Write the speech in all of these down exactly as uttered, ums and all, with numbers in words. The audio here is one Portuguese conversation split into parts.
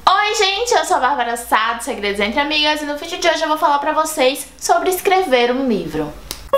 Oi gente, eu sou a Bárbara Sá, do Segredos Entre Amigas, e no vídeo de hoje eu vou falar pra vocês sobre escrever um livro.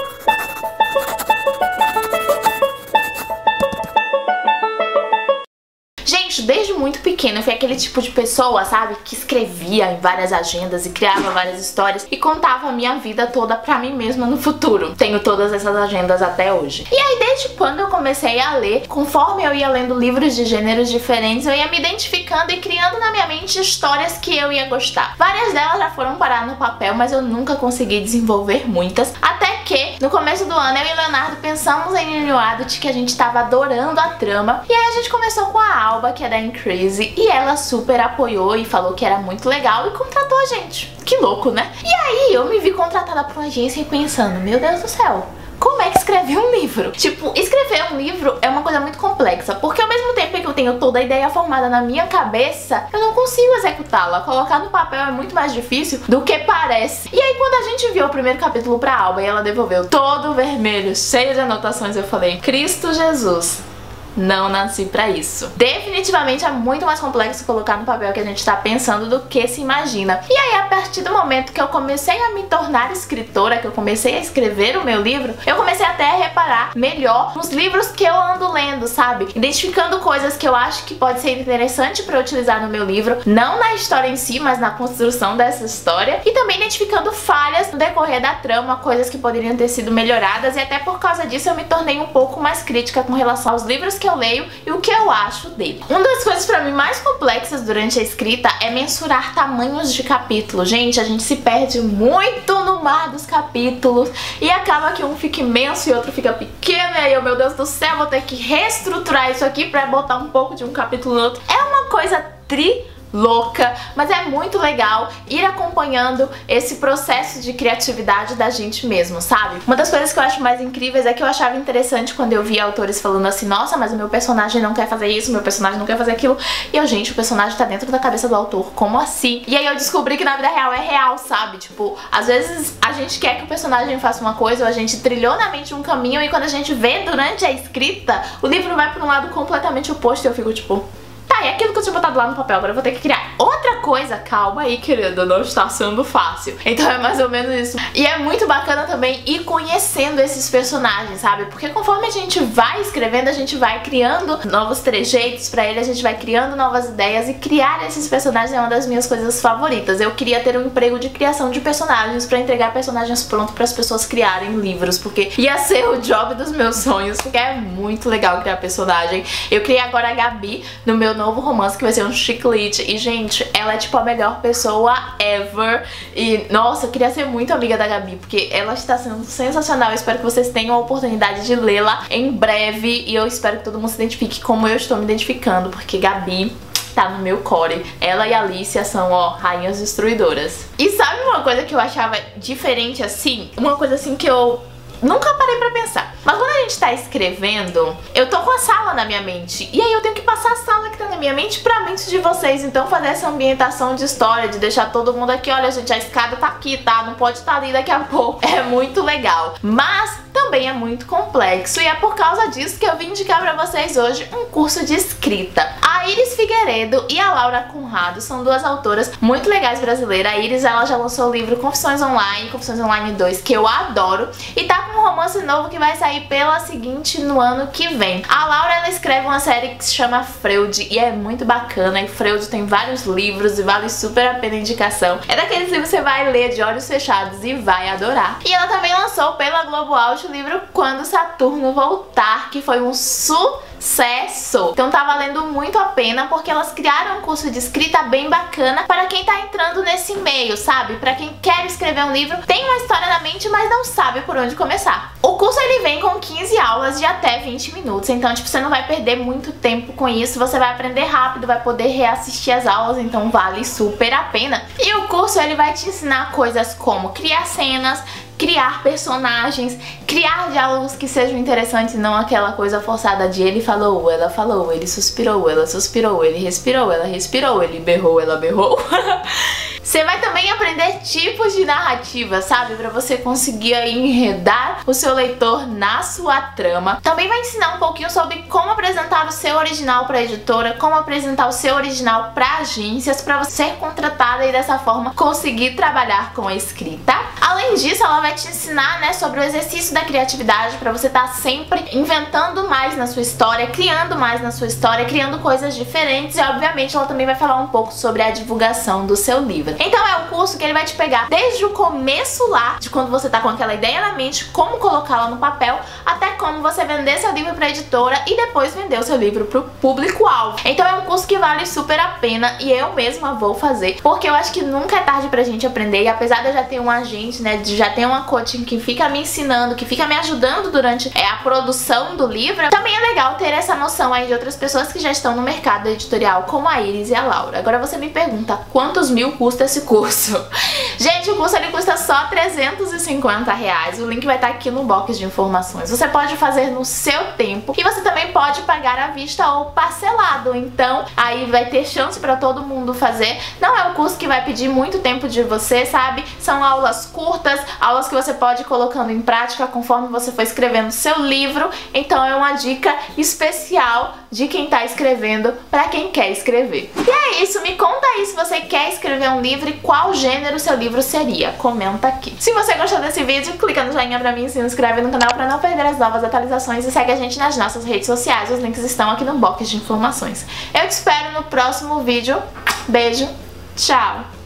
Gente, desde muito pequena eu fui aquele tipo de pessoa, sabe, que escrevia em várias agendas e criava várias histórias e contava a minha vida toda pra mim mesma no futuro. Tenho todas essas agendas até hoje. E aí, desde quando eu comecei a ler, conforme eu ia lendo livros de gêneros diferentes, eu ia me identificando e criando na minha mente histórias que eu ia gostar. Várias delas já foram parar no papel, mas eu nunca consegui desenvolver muitas, até que no começo do ano eu e Leonardo pensamos em New Adult, que a gente tava adorando a trama, e aí a gente começou com a Alba, que é da Increase, e ela super apoiou e falou que era muito legal e contratou a gente. Que louco, né? E aí eu me vi contratada por uma agência e pensando, meu Deus do céu, como é que escrever um livro? Tipo, escrever um livro é uma coisa muito complexa, porque ao mesmo tempo que eu tenho toda a ideia formada na minha cabeça, eu não consigo executá-la. Colocar no papel é muito mais difícil do que parece. E aí quando a gente viu o primeiro capítulo pra Alba e ela devolveu todo vermelho, cheio de anotações, eu falei, Cristo Jesus, não nasci pra isso. Definitivamente é muito mais complexo colocar no papel que a gente tá pensando do que se imagina. E aí, a partir do momento que eu comecei a me tornar escritora, que eu comecei a escrever o meu livro, eu comecei até a reparar melhor nos livros que eu ando lendo, sabe? Identificando coisas que eu acho que pode ser interessante pra eu utilizar no meu livro, não na história em si, mas na construção dessa história, e também identificando falhas no decorrer da trama, coisas que poderiam ter sido melhoradas, e até por causa disso eu me tornei um pouco mais crítica com relação aos livros que eu leio e o que eu acho dele. Uma das coisas pra mim mais complexas durante a escrita é mensurar tamanhos de capítulo. Gente, a gente se perde muito no mar dos capítulos e acaba que um fica imenso e outro fica pequeno, e aí eu, meu Deus do céu, vou ter que reestruturar isso aqui pra botar um pouco de um capítulo no outro. É uma coisa tri louca, mas é muito legal ir acompanhando esse processo de criatividade da gente mesmo, sabe? Uma das coisas que eu acho mais incríveis é que eu achava interessante quando eu via autores falando assim, nossa, mas o meu personagem não quer fazer isso, o meu personagem não quer fazer aquilo, e eu, gente, o personagem tá dentro da cabeça do autor, como assim? E aí eu descobri que na vida real é real, sabe? Tipo, às vezes a gente quer que o personagem faça uma coisa, ou a gente trilhou na mente um caminho, e quando a gente vê durante a escrita, o livro vai pra um lado completamente oposto, e eu fico tipo, tá, e aquilo que eu tinha botado lá no papel, agora eu vou ter que criar outra coisa. Calma aí, querida, não está sendo fácil. Então é mais ou menos isso. E é muito bacana também ir conhecendo esses personagens, sabe? Porque conforme a gente vai escrevendo, a gente vai criando novos trejeitos pra ele, a gente vai criando novas ideias, e criar esses personagens é uma das minhas coisas favoritas. Eu queria ter um emprego de criação de personagens pra entregar personagens prontos para as pessoas criarem livros, porque ia ser o job dos meus sonhos, porque é muito legal criar personagem. Eu criei agora a Gabi no meu novo romance, que vai ser um chiclete, e gente, ela é tipo a melhor pessoa ever, e nossa, eu queria ser muito amiga da Gabi, porque ela está sendo sensacional. Eu espero que vocês tenham a oportunidade de lê-la em breve, e eu espero que todo mundo se identifique como eu estou me identificando, porque Gabi tá no meu core. Ela e a Alicia são, ó, rainhas destruidoras. E sabe uma coisa que eu achava diferente assim? Uma coisa assim que eu nunca parei pra pensar. Mas quando a gente tá escrevendo, eu tô com a sala na minha mente, e aí eu tenho que passar a sala que tá na minha mente pra mente de vocês. Então fazer essa ambientação de história, de deixar todo mundo aqui, olha gente, a escada tá aqui, tá? Não pode estar ali daqui a pouco. É muito legal. Mas também é muito complexo, e é por causa disso que eu vim indicar pra vocês hoje um curso de escrita. A Iris Figueiredo e a Laura Conrado são duas autoras muito legais brasileiras. A Iris, ela já lançou o livro Confissões Online, Confissões Online dois, que eu adoro, e tá com um romance novo que vai sair pela seguinte no ano que vem. A Laura, ela escreve uma série que se chama Freud, e é muito bacana, e Freud tem vários livros e vale super a pena a indicação. É daqueles livros que você vai ler de olhos fechados e vai adorar. E ela também lançou pela Globo Out o livro Quando Saturno Voltar, que foi um sucesso. Então tá valendo muito a pena, porque elas criaram um curso de escrita bem bacana para quem tá entrando nesse meio, sabe? Pra quem quer escrever um livro, tem uma história na mente, mas não sabe por onde começar. O curso, ele vem com quinze aulas de até vinte minutos, então tipo, você não vai perder muito tempo com isso, você vai aprender rápido, vai poder reassistir as aulas, então vale super a pena. E o curso, ele vai te ensinar coisas como criar cenas, criar personagens, criar diálogos que sejam interessantes, não aquela coisa forçada de ele falou, ela falou, ele suspirou, ela suspirou, ele respirou, ela respirou, ele berrou, ela berrou. Você vai também aprender tipos de narrativa, sabe? Pra você conseguir aí enredar o seu leitor na sua trama. Também vai ensinar um pouquinho sobre como apresentar o seu original pra editora, como apresentar o seu original pra agências, pra você ser contratada e dessa forma conseguir trabalhar com a escrita. Além disso, ela vai te ensinar, né, sobre o exercício da criatividade, pra você estar sempre inventando mais na sua história, criando mais na sua história, criando coisas diferentes e, obviamente, ela também vai falar um pouco sobre a divulgação do seu livro. Então é um curso que ele vai te pegar desde o começo lá, de quando você tá com aquela ideia na mente, como colocá-la no papel, até como você vender seu livro pra editora e depois vender o seu livro pro público-alvo. Então é um curso que vale super a pena e eu mesma vou fazer, porque eu acho que nunca é tarde pra gente aprender, e apesar de eu já ter um agente, né, de já ter uma coaching que fica me ensinando, que fica me ajudando durante é, a produção do livro, também é legal ter essa noção aí de outras pessoas que já estão no mercado editorial, como a Iris e a Laura. Agora você me pergunta, quantos mil custa esse curso? Gente, o curso ele custa só trezentos e cinquenta reais, o link vai estar aqui no box de informações. Você pode fazer no seu tempo e você também pode pagar à vista ou parcelado, então aí vai ter chance pra todo mundo fazer. Não é um curso que vai pedir muito tempo de você, sabe? São aulas curtas, aulas que você pode ir colocando em prática conforme você for escrevendo seu livro, então é uma dica especial de quem tá escrevendo pra quem quer escrever. E é isso, me conta aí se você quer escrever um livro e qual gênero seu livro seria, comenta aqui. Se você gostou desse vídeo, clica no joinha pra mim, se inscreve no canal pra não perder as novas atualizações e segue a gente nas nossas redes sociais, os links estão aqui no box de informações. Eu te espero no próximo vídeo, beijo, tchau!